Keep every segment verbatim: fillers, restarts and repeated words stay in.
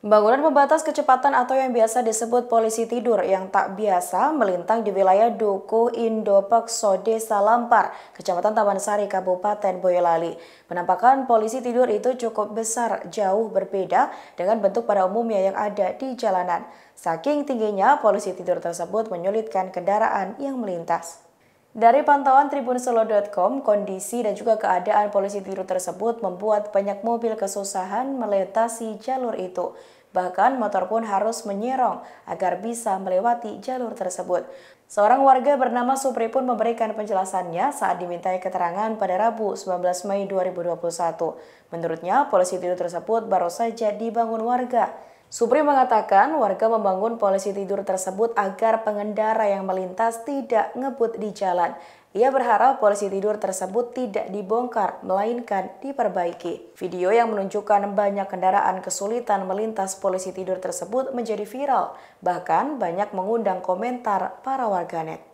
Bangunan pembatas kecepatan atau yang biasa disebut polisi tidur yang tak biasa melintang di wilayah Dukuh Indopekso, Desa Lampar, Kecamatan Taman Sari, Kabupaten Boyolali. Penampakan polisi tidur itu cukup besar, jauh berbeda dengan bentuk pada umumnya yang ada di jalanan. Saking tingginya, polisi tidur tersebut menyulitkan kendaraan yang melintas. Dari pantauan tribun solo titik com, kondisi dan juga keadaan polisi tidur tersebut membuat banyak mobil kesusahan melintasi jalur itu. Bahkan motor pun harus menyerong agar bisa melewati jalur tersebut. Seorang warga bernama Supri pun memberikan penjelasannya saat dimintai keterangan pada Rabu sembilan belas Mei dua ribu dua puluh satu. Menurutnya, polisi tidur tersebut baru saja dibangun warga. Supri mengatakan warga membangun polisi tidur tersebut agar pengendara yang melintas tidak ngebut di jalan. Ia berharap polisi tidur tersebut tidak dibongkar, melainkan diperbaiki. Video yang menunjukkan banyak kendaraan kesulitan melintas polisi tidur tersebut menjadi viral. Bahkan banyak mengundang komentar para warganet.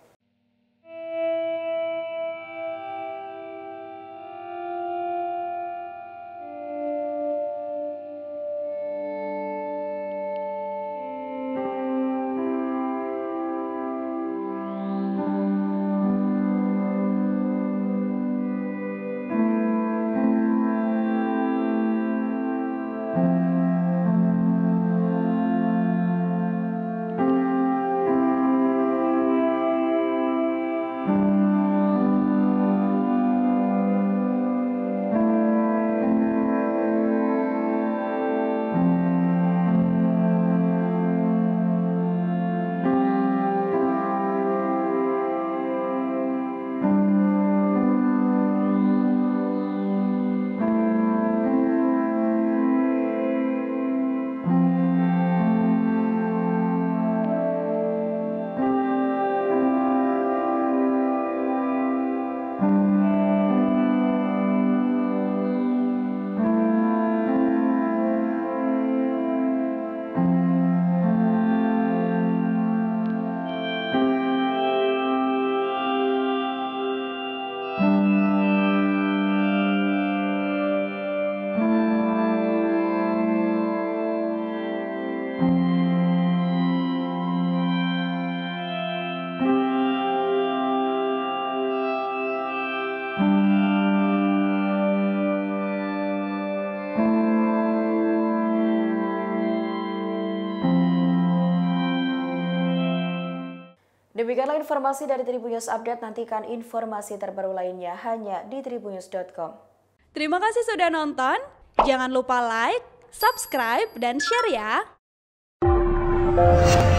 Demikianlah informasi dari Tribun News Update. Nantikan informasi terbaru lainnya hanya di tribunnews titik com. Terima kasih sudah nonton. Jangan lupa like, subscribe, dan share ya.